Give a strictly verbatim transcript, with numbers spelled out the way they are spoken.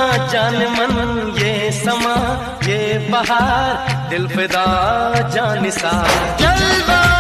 जान मन ये समा ये बहार दिल फिदा जानिसार जलवा